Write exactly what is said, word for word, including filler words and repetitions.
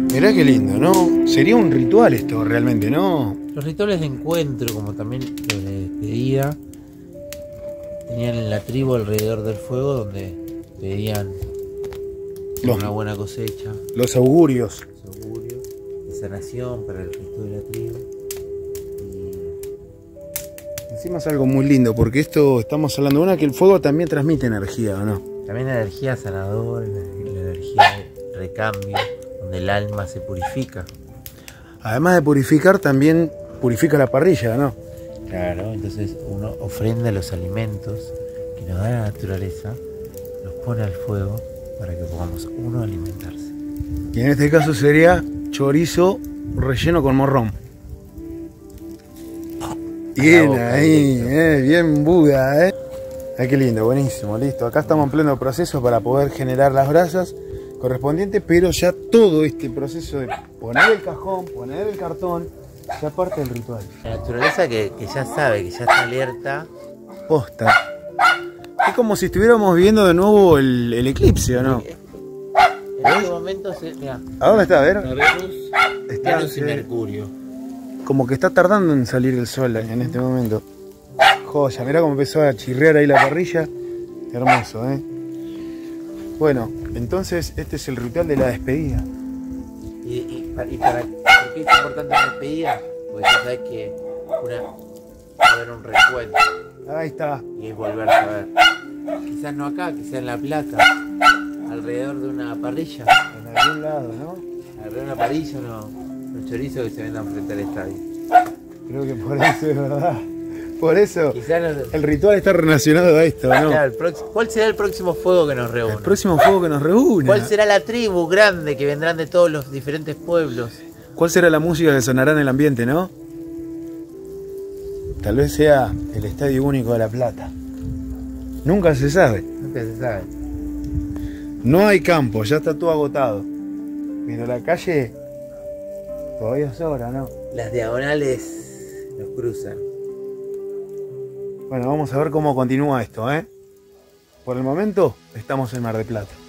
Mirá qué lindo, ¿no? Sería un ritual esto realmente, ¿no? Los rituales de encuentro, como también los de despedida, tenían en la tribu alrededor del fuego donde pedían Los- una buena cosecha, Los augurios. augurio de sanación para el resto de la tribu. Encima es algo muy lindo, porque esto estamos hablando de una que el fuego también transmite energía, ¿o no? Y también la energía sanadora, la, la energía de recambio, donde el alma se purifica. Además de purificar, también purifica la parrilla, ¿no? Claro, entonces uno ofrenda los alimentos que nos da la naturaleza, los pone al fuego para que podamos uno alimentarse. Y en este caso sería chorizo relleno con morrón. Bien boca, ahí, directo. eh, bien Buda, eh. Ay, qué lindo, buenísimo, listo. Acá estamos en pleno proceso para poder generar las brasas correspondientes, pero ya todo este proceso de poner el cajón, poner el cartón, ya parte del ritual. La naturaleza que, que ya sabe, que ya está alerta. Posta. Es como si estuviéramos viendo de nuevo el, el eclipse, ¿o no? En este momento, se, mirá, ¿A dónde está? A ver. Venus, Está, Venus y eh, Mercurio. Como que está tardando en salir el sol en este momento. Joya, mirá cómo empezó a chirrear ahí la parrilla. Hermoso, ¿eh? Bueno, entonces este es el ritual de la despedida. Y, y, pa- y para ¿por qué es importante la despedida? Porque ya sabes que una, va a haber un recuento Ahí está. y es volver a ver. Quizás no acá, quizás en La Plata, alrededor de una parrilla. En algún lado, ¿no? Alrededor de una parrilla, no, los chorizos que se vendan frente al estadio. Creo que por eso es verdad. Por eso Quizás no, el ritual está relacionado a esto, ¿no? claro, el prox- ¿cuál será el próximo fuego que nos reúna? El próximo fuego que nos reúne. ¿Cuál será la tribu grande que vendrán de todos los diferentes pueblos? ¿Cuál será la música que sonará en el ambiente, no? Tal vez sea el Estadio Único de La Plata. Nunca se sabe. Nunca se sabe. No hay campo, ya está todo agotado. Pero la calle todavía sobra, ¿no? Las diagonales nos cruzan. Bueno, vamos a ver cómo continúa esto, ¿eh? Por el momento estamos en Mar del Plata.